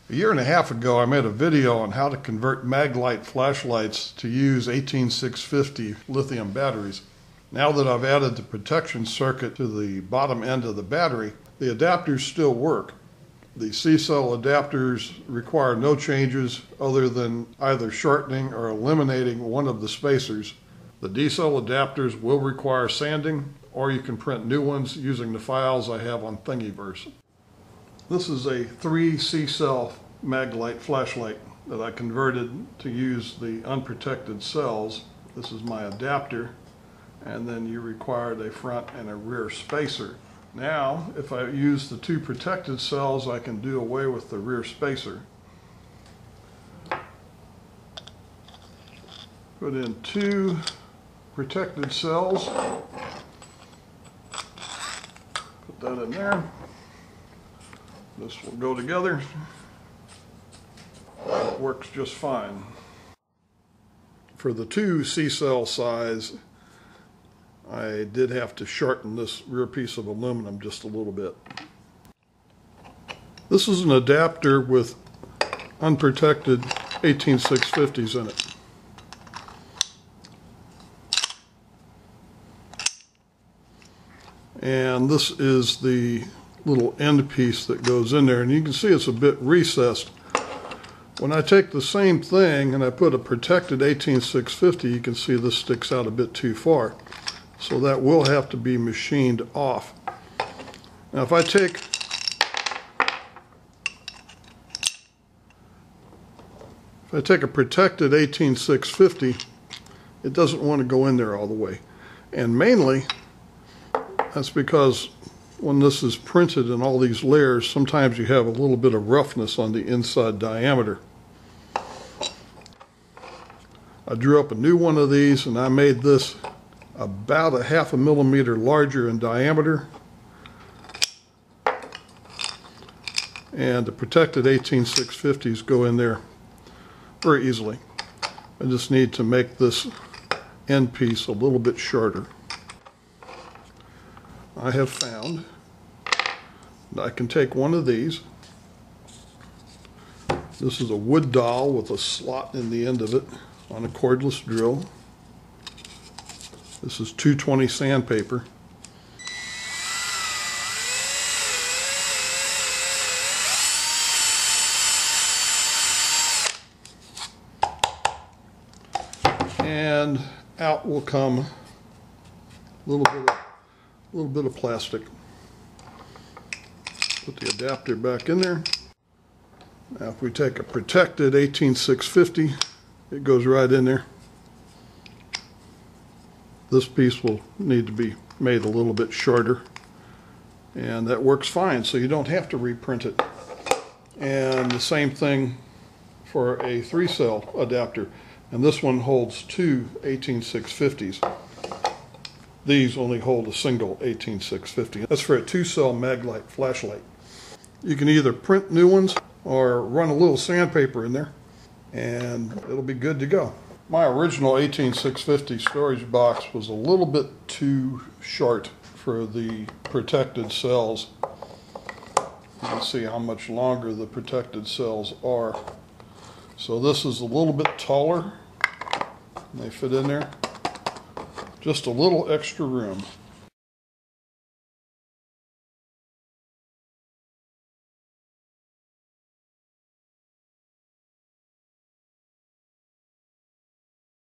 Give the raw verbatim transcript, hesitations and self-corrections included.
A year and a half ago, I made a video on how to convert Maglite flashlights to use eighteen six fifty lithium batteries. Now that I've added the protection circuit to the bottom end of the battery, the adapters still work. The C-cell adapters require no changes other than either shortening or eliminating one of the spacers. The D-cell adapters will require sanding, or you can print new ones using the files I have on Thingiverse. This is a three C-cell Maglite flashlight that I converted to use the unprotected cells. This is my adapter, and then you required a front and a rear spacer. Now, if I use the two protected cells, I can do away with the rear spacer. Put in two protected cells. Put that in there. This will go together. It works just fine. For the two C-cell size, I did have to shorten this rear piece of aluminum just a little bit. This is an adapter with unprotected eighteen six fifties in it. And this is the little end piece that goes in there, and you can see it's a bit recessed. When I take the same thing and I put a protected eighteen six fifty, you can see this sticks out a bit too far. So that will have to be machined off. Now if I take if I take a protected eighteen six fifty, it doesn't want to go in there all the way. And mainly that's because when this is printed in all these layers, sometimes you have a little bit of roughness on the inside diameter. I drew up a new one of these, and I made this about a half a millimeter larger in diameter. And the protected eighteen six fifties go in there very easily. I just need to make this end piece a little bit shorter. I have found that I can take one of these. This is a wood dowel with a slot in the end of it on a cordless drill. This is two twenty sandpaper. And out will come a little bit of, a little bit of plastic. Put the adapter back in there. Now if we take a protected eighteen six fifty, it goes right in there. This piece will need to be made a little bit shorter, and that works fine, so you don't have to reprint it. And the same thing for a three cell adapter, and this one holds two eighteen six fifties. These only hold a single eighteen six fifty. That's for a two cell Maglite flashlight. You can either print new ones or run a little sandpaper in there, and it'll be good to go. My original eighteen six fifty storage box was a little bit too short for the protected cells. You can see how much longer the protected cells are. So this is a little bit taller, and they fit in there. Just a little extra room.